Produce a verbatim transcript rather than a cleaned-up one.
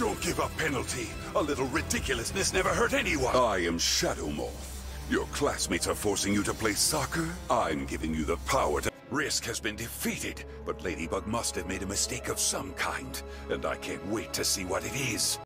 Don't give up penalty. A little ridiculousness never hurt anyone. I am Shadomoth. Your classmates are forcing you to play soccer. I'm giving you the power to... Risk has been defeated, but Ladybug must have made a mistake of some kind, and I can't wait to see what it is.